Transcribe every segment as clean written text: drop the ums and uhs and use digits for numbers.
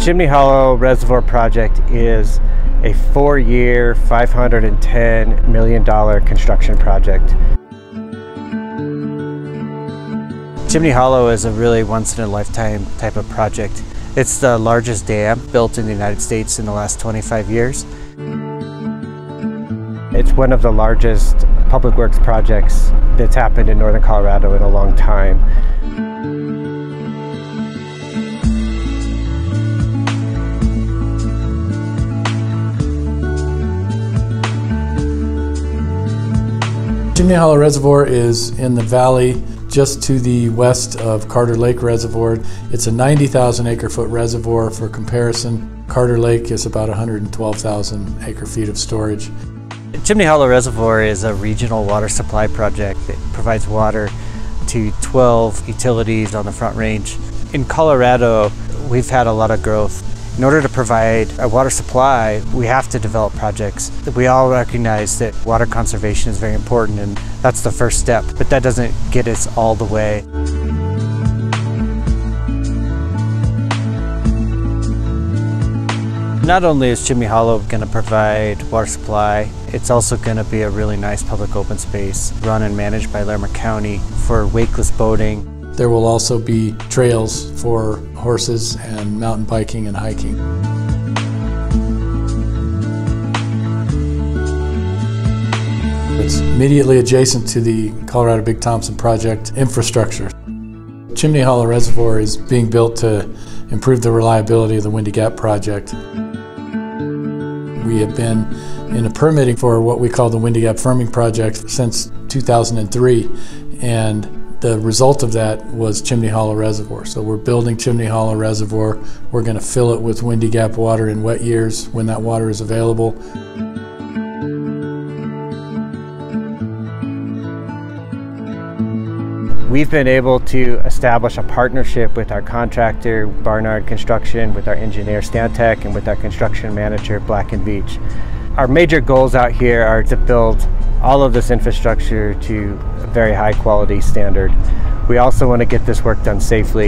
Chimney Hollow Reservoir Project is a 4-year, $510 million construction project. Chimney Hollow is a really once-in-a-lifetime type of project. It's the largest dam built in the United States in the last 25 years. It's one of the largest public works projects that's happened in northern Colorado in a long time. Chimney Hollow Reservoir is in the valley just to the west of Carter Lake Reservoir. It's a 90,000 acre-foot reservoir. For comparison, Carter Lake is about 112,000 acre-feet of storage. Chimney Hollow Reservoir is a regional water supply project that provides water to 12 utilities on the Front Range. In Colorado, we've had a lot of growth. In order to provide a water supply, we have to develop projects. We all recognize that water conservation is very important, and that's the first step, but that doesn't get us all the way. Not only is Chimney Hollow going to provide water supply, it's also going to be a really nice public open space run and managed by Larimer County for wakeless boating. There will also be trails for horses and mountain biking and hiking. It's immediately adjacent to the Colorado Big Thompson Project infrastructure. Chimney Hollow Reservoir is being built to improve the reliability of the Windy Gap project. We have been in a permitting for what we call the Windy Gap Firming Project since 2003, and the result of that was Chimney Hollow Reservoir. So we're building Chimney Hollow Reservoir. We're going to fill it with Windy Gap water in wet years when that water is available. We've been able to establish a partnership with our contractor, Barnard Construction, with our engineer, Stantec, and with our construction manager, Black & Veatch. Our major goals out here are to build all of this infrastructure to a very high quality standard. We also want to get this work done safely.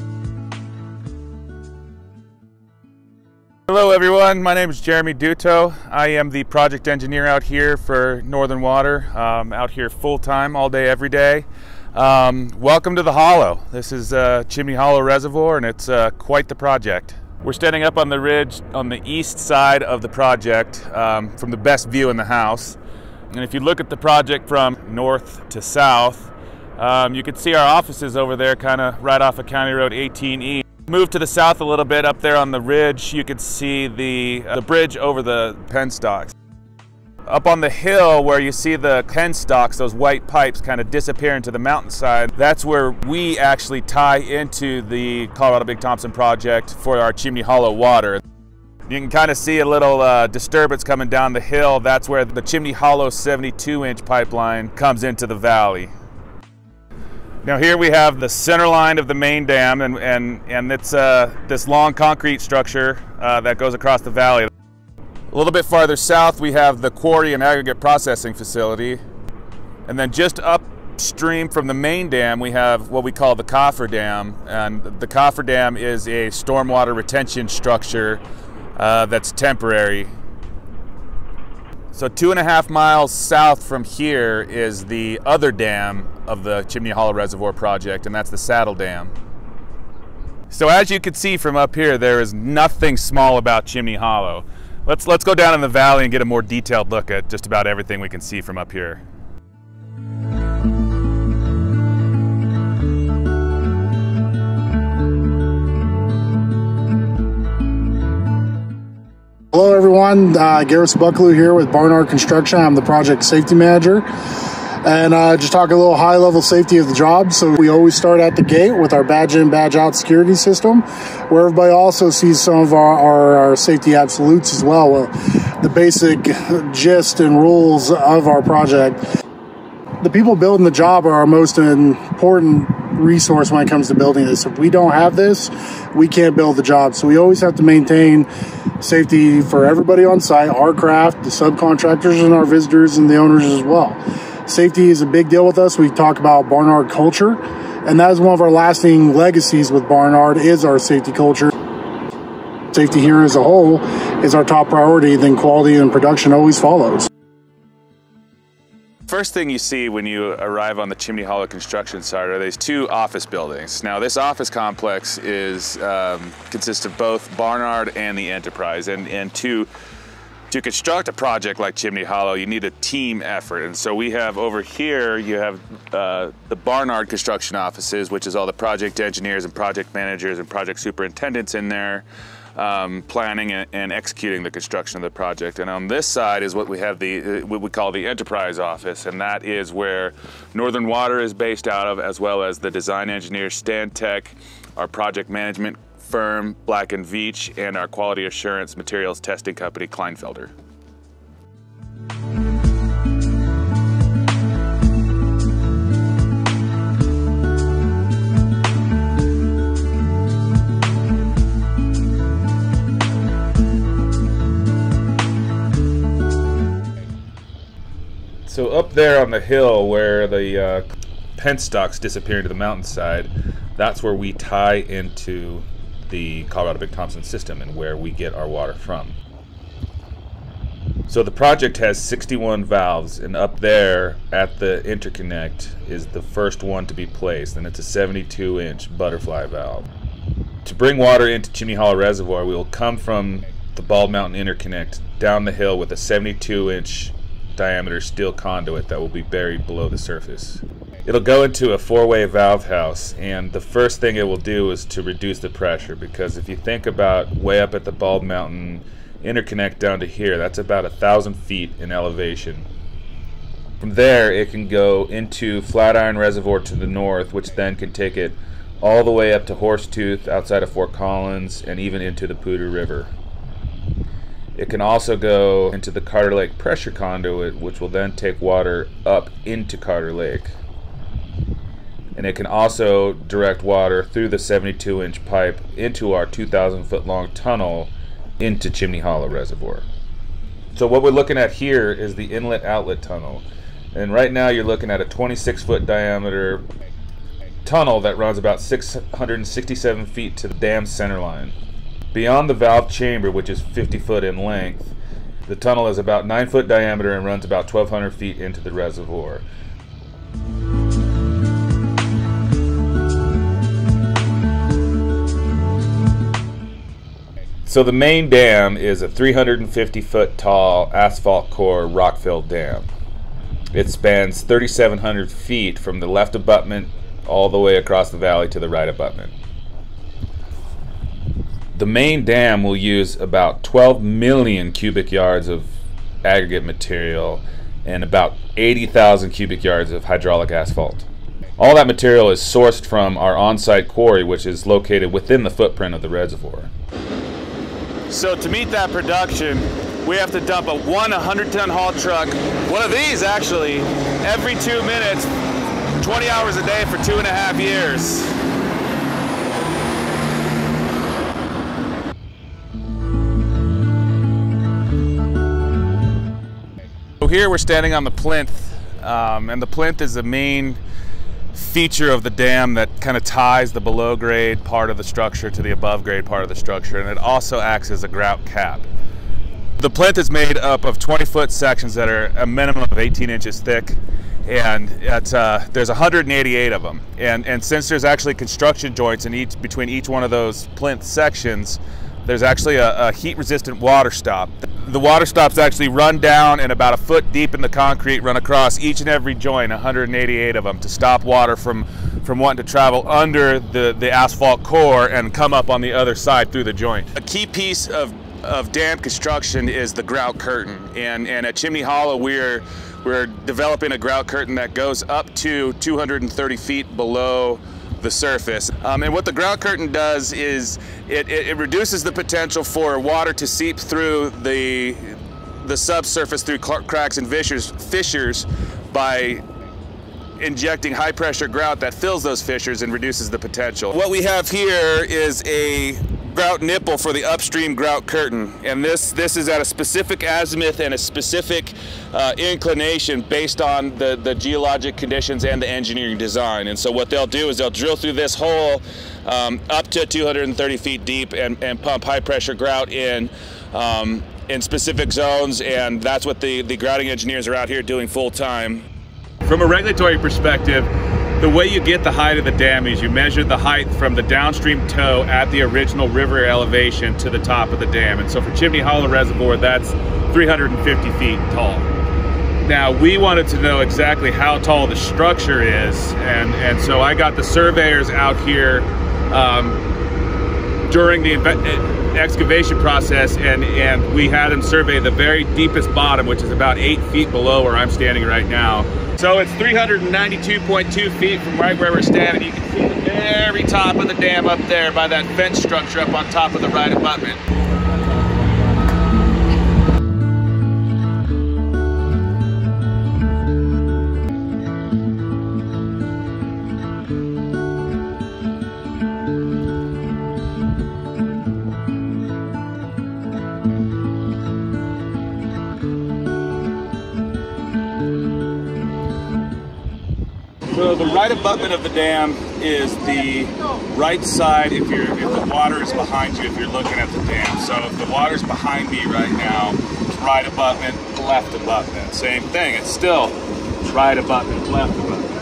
Hello everyone, my name is Jeremy Deuto. I am the project engineer out here for Northern Water, out here full-time, all day, every day. Welcome to the Hollow. This is Chimney Hollow Reservoir, and it's quite the project. We're standing up on the ridge on the east side of the project from the best view in the house. And if you look at the project from north to south, you can see our offices over there kind of right off of County Road 18E. Move to the south a little bit, up there on the ridge, you can see the bridge over the penstocks. Up on the hill where you see the penstocks, those white pipes kind of disappear into the mountainside, that's where we actually tie into the Colorado Big Thompson project for our Chimney Hollow water. You can kind of see a little disturbance coming down the hill. That's where the Chimney Hollow 72-inch pipeline comes into the valley. Now here we have the center line of the main dam, and it's this long concrete structure that goes across the valley. A little bit farther south we have the quarry and aggregate processing facility, and then just upstream from the main dam we have what we call the cofferdam, and the cofferdam is a stormwater retention structure that's temporary. So 2.5 miles south from here is the other dam of the Chimney Hollow Reservoir project, and that's the Saddle Dam. So as you can see from up here, there is nothing small about Chimney Hollow. Let's go down in the valley and get a more detailed look at just about everything we can see from up here. Hello everyone, Garrett Bucklew here with Barnard Construction. I'm the project safety manager, and just talk a little high-level safety of the job. So we always start at the gate with our badge in, badge out security system, where everybody also sees some of our safety absolutes as well, the basic gist and rules of our project. The people building the job are our most important resource when it comes to building this. If we don't have this, we can't build the job. So we always have to maintain safety for everybody on site, our craft, the subcontractors, and our visitors and the owners as well. Safety is a big deal with us. We talk about Barnard culture, and that is one of our lasting legacies with Barnard is our safety culture. safety here as a whole is our top priority, then quality and production always follows. First thing you see when you arrive on the Chimney Hollow construction site are these two office buildings. Now this office complex consists of both Barnard and the Enterprise, and to construct a project like Chimney Hollow, you need a team effort. And so we have over here, you have the Barnard construction offices, which is all the project engineers and project managers and project superintendents in there, planning and executing the construction of the project. And on this side is what we have what we call the Enterprise office, and that is where Northern Water is based out of, as well as the design engineer Stantec, our project management firm Black & Veatch, and our quality assurance materials testing company Kleinfelder. So up there on the hill where the penstocks disappear into the mountainside, that's where we tie into the Colorado Big Thompson system and where we get our water from. So the project has 61 valves, and up there at the interconnect is the first one to be placed, and it's a 72-inch butterfly valve. To bring water into Chimney Hollow Reservoir, we will come from the Bald Mountain interconnect down the hill with a 72-inch diameter steel conduit that will be buried below the surface. It'll go into a 4-way valve house, and the first thing it will do is to reduce the pressure, because if you think about way up at the Bald Mountain interconnect down to here, that's about 1,000 feet in elevation. From there it can go into Flatiron Reservoir to the north, which then can take it all the way up to Horsetooth outside of Fort Collins and even into the Poudre River. It can also go into the Carter Lake pressure conduit, which will then take water up into Carter Lake. And it can also direct water through the 72-inch pipe into our 2,000-foot long tunnel into Chimney Hollow Reservoir. So what we're looking at here is the inlet-outlet tunnel. And right now you're looking at a 26-foot diameter tunnel that runs about 667 feet to the dam center line. Beyond the valve chamber, which is 50 foot in length, the tunnel is about 9 foot diameter and runs about 1,200 feet into the reservoir. So the main dam is a 350 foot tall asphalt core rock-filled dam. It spans 3,700 feet from the left abutment all the way across the valley to the right abutment. The main dam will use about 12 million cubic yards of aggregate material and about 80,000 cubic yards of hydraulic asphalt. All that material is sourced from our on-site quarry, which is located within the footprint of the reservoir. So to meet that production, we have to dump a 100-ton haul truck, one of these actually, every 2 minutes, 20 hours a day for 2.5 years. So here we're standing on the plinth, and the plinth is the main feature of the dam that kind of ties the below grade part of the structure to the above grade part of the structure, and it also acts as a grout cap. The plinth is made up of 20-foot sections that are a minimum of 18 inches thick, and there's 188 of them. And since there's actually construction joints in between each one of those plinth sections, there's actually a heat-resistant water stop. The water stops actually run down and about 1 foot deep in the concrete, run across each and every joint, 188 of them, to stop water from wanting to travel under the asphalt core and come up on the other side through the joint. A key piece of dam construction is the grout curtain, and at Chimney Hollow we're developing a grout curtain that goes up to 230 feet below the surface. And what the grout curtain does is it reduces the potential for water to seep through the subsurface through cracks and fissures by injecting high pressure grout that fills those fissures and reduces the potential. What we have here is a grout nipple for the upstream grout curtain, and this is at a specific azimuth and a specific inclination based on the geologic conditions and the engineering design. And so what they'll do is they'll drill through this hole up to 230 feet deep and pump high pressure grout in specific zones, and that's what the grouting engineers are out here doing full time. From a regulatory perspective, the way you get the height of the dam is you measure the height from the downstream toe at the original river elevation to the top of the dam. And so for Chimney Hollow Reservoir, that's 350 feet tall. Now, we wanted to know exactly how tall the structure is, and so I got the surveyors out here during the excavation process, and we had them survey the very deepest bottom, which is about 8 feet below where I'm standing right now. So it's 392.2 feet from right where we're standing. You can see the very top of the dam up there by that fence structure up on top of the right abutment. So the right abutment of the dam is the right side if the water is behind you, if you're looking at the dam. So if the water's behind me right now, it's right abutment, left abutment. Same thing, it's still right abutment, left abutment.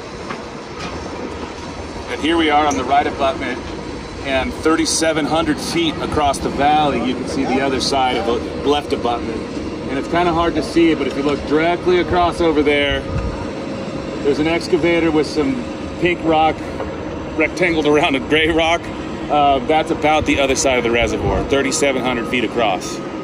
And here we are on the right abutment, and 3,700 feet across the valley, you can see the other side of the left abutment. And it's kind of hard to see, but if you look directly across over there, there's an excavator with some pink rock rectangled around a gray rock. That's about the other side of the reservoir, 3,700 feet across.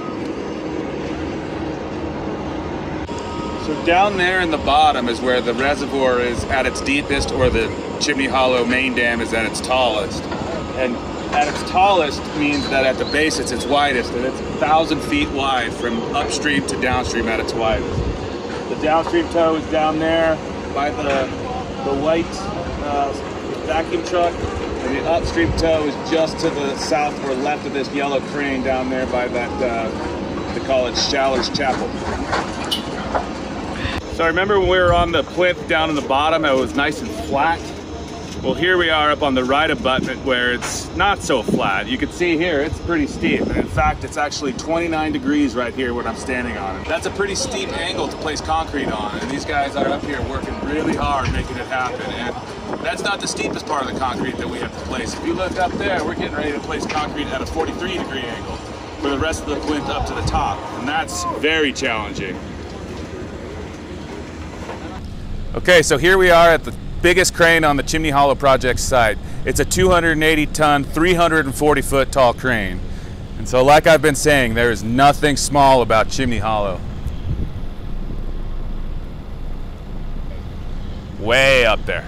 So down there in the bottom is where the reservoir is at its deepest, or the Chimney Hollow main dam is at its tallest. And at its tallest means that at the base it's its widest, and it's 1,000 feet wide from upstream to downstream at its widest. The downstream toe is down there by the white vacuum truck, and the upstream toe is just to the south or left of this yellow crane down there by that, they call it Shaller's Chapel. So I remember when we were on the plinth down in the bottom, it was nice and flat. Well, here we are up on the right abutment where it's not so flat. You can see here, it's pretty steep. And in fact, it's actually 29 degrees right here when I'm standing on it. That's a pretty steep angle to place concrete on. And these guys are up here working really hard making it happen. And that's not the steepest part of the concrete that we have to place. If you look up there, we're getting ready to place concrete at a 43-degree angle for the rest of the plinth up to the top. And that's very challenging. Okay, so here we are at the biggest crane on the Chimney Hollow project site. It's a 280-ton, 340-foot tall crane. And so like I've been saying, there is nothing small about Chimney Hollow. Way up there.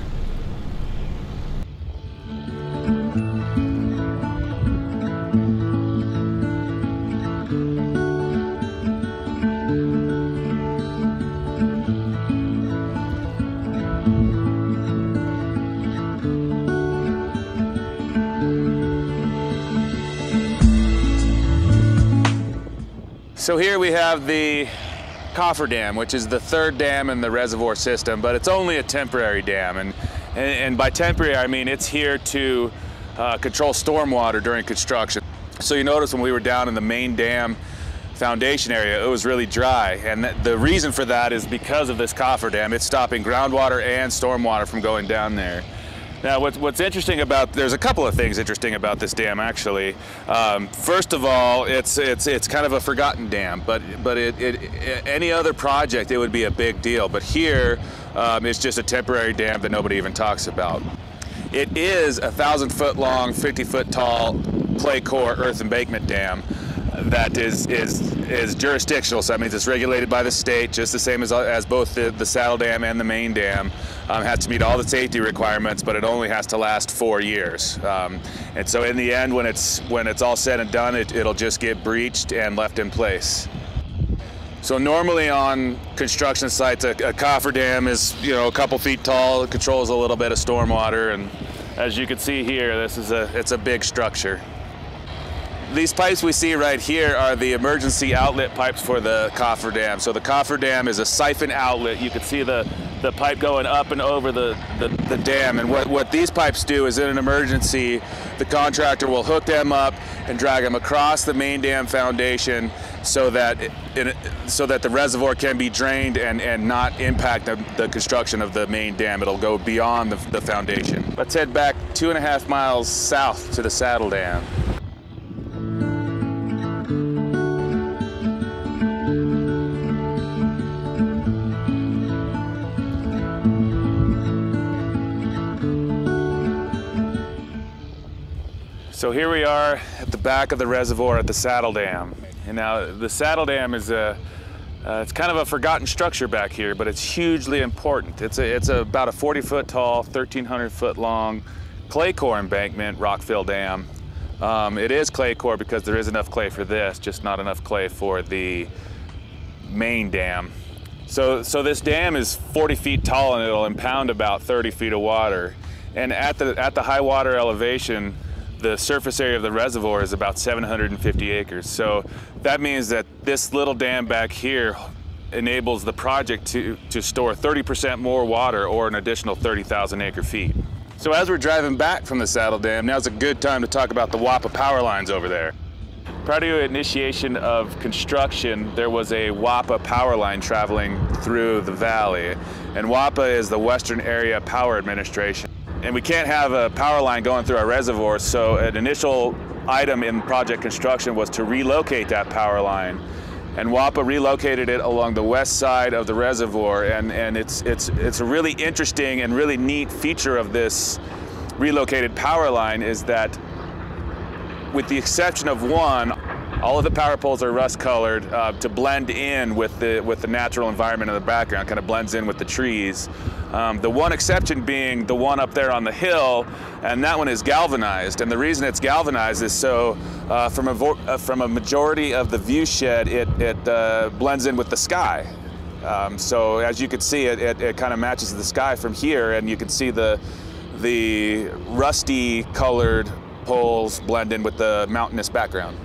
So here we have the cofferdam, which is the third dam in the reservoir system, but it's only a temporary dam. And by temporary, I mean it's here to control stormwater during construction. So you notice when we were down in the main dam foundation area, it was really dry. And the reason for that is because of this cofferdam. It's stopping groundwater and stormwater from going down there. Now, what's interesting about, there's a couple of things interesting about this dam, actually. First of all, it's kind of a forgotten dam, but any other project, it would be a big deal. But here, it's just a temporary dam that nobody even talks about. It is a 1,000-foot long, 50-foot tall clay core earth embankment dam that is jurisdictional. So that means it's regulated by the state, just the same as both the saddle dam and the main dam. Has to meet all the safety requirements, but it only has to last 4 years. And so in the end, when it's all said and done, it'll just get breached and left in place. So normally on construction sites, a cofferdam is, a couple feet tall. It controls a little bit of stormwater, and as you can see here, it's a big structure. These pipes we see right here are the emergency outlet pipes for the cofferdam. So the cofferdam is a siphon outlet. You can see the pipe going up and over the dam. And what these pipes do is in an emergency, the contractor will hook them up and drag them across the main dam foundation so that the reservoir can be drained and not impact the construction of the main dam. It'll go beyond the foundation. Let's head back 2.5 miles south to the Saddle Dam. So here we are at the back of the reservoir at the Saddle Dam. And now the Saddle Dam is it's kind of a forgotten structure back here, but it's hugely important. It's about a 40-foot tall, 1,300-foot long clay core embankment rock-filled dam. It is clay core because there is enough clay for this, just not enough clay for the main dam. So this dam is 40 feet tall and it'll impound about 30 feet of water. And at the high water elevation, the surface area of the reservoir is about 750 acres. So that means that this little dam back here enables the project to store 30% more water, or an additional 30,000 acre feet. So as we're driving back from the Saddle Dam, now's a good time to talk about the WAPA power lines over there. Prior to initiation of construction, there was a WAPA power line traveling through the valley. And WAPA is the Western Area Power Administration. And we can't have a power line going through our reservoir, so an initial item in project construction was to relocate that power line. And WAPA relocated it along the west side of the reservoir, and it's a really interesting and really neat feature of this relocated power line is that, with the exception of one, all of the power poles are rust colored to blend in with the natural environment in the background, kind of blends in with the trees. The one exception being the one up there on the hill, and that one is galvanized. And the reason it's galvanized is so from a majority of the view shed, it blends in with the sky. So as you can see, it kind of matches the sky from here, and you can see the rusty colored poles blend in with the mountainous background.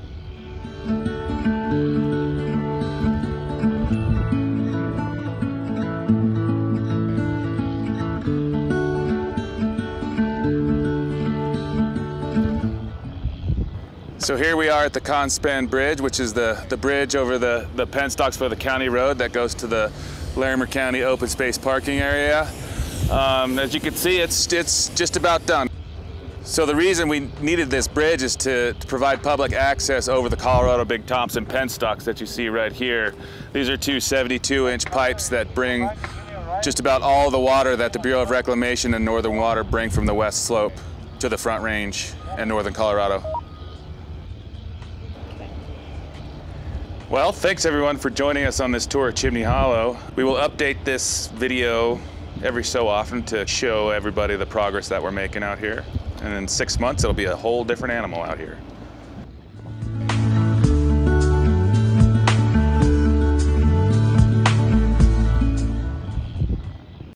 So here we are at the Conspan Bridge, which is the bridge over the penstocks for the county road that goes to the Larimer County open space parking area. As you can see, it's just about done. So the reason we needed this bridge is to provide public access over the Colorado Big Thompson penstocks that you see right here. These are two 72-inch pipes that bring just about all the water that the Bureau of Reclamation and Northern Water bring from the west slope to the Front Range and northern Colorado. Well, thanks everyone for joining us on this tour of Chimney Hollow. We will update this video every so often to show everybody the progress that we're making out here. And in 6 months, it'll be a whole different animal out here.